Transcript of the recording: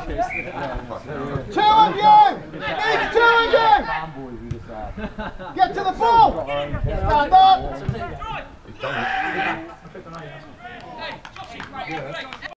Two of you! Need two of you! Get to the ball! Stand up!